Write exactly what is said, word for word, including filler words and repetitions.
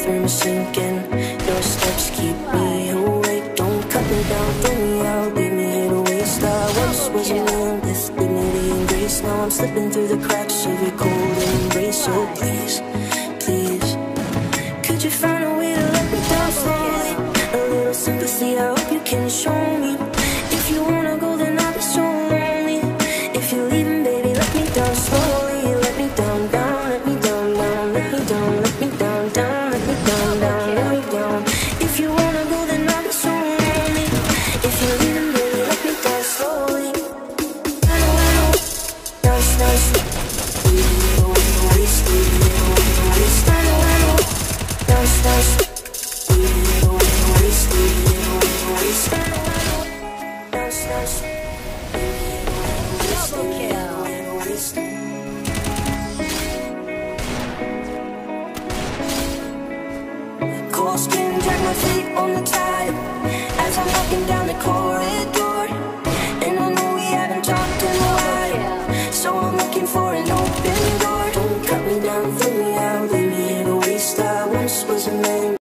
bathroom sinking. Your steps keep me awake. Don't cut me down, throw me out, leave me here to waste. I once was a man with dignity and grace. Now I'm slipping through the cracks of your cold embrace. So please, please, could you find a way to let me down slowly? A little sympathy, I hope you can show me. If you wanna go, then I'll be so lonely. If you're leaving, baby, let me down slowly. Let me down, down, let me down, down, let me down, let me down, down, let me down, down, let me down. If you wanna go, then I'll be so lonely. If you're leaving, baby, let me down slowly. I know, I know, down, down, leave me away to waste, leave me away to waste. I know, I know, down, down, leave me away to waste, leave me away to waste. I know, I know, down, down, leave me away to waste, leave me away to waste. Cold skin, drag my feet on the towel.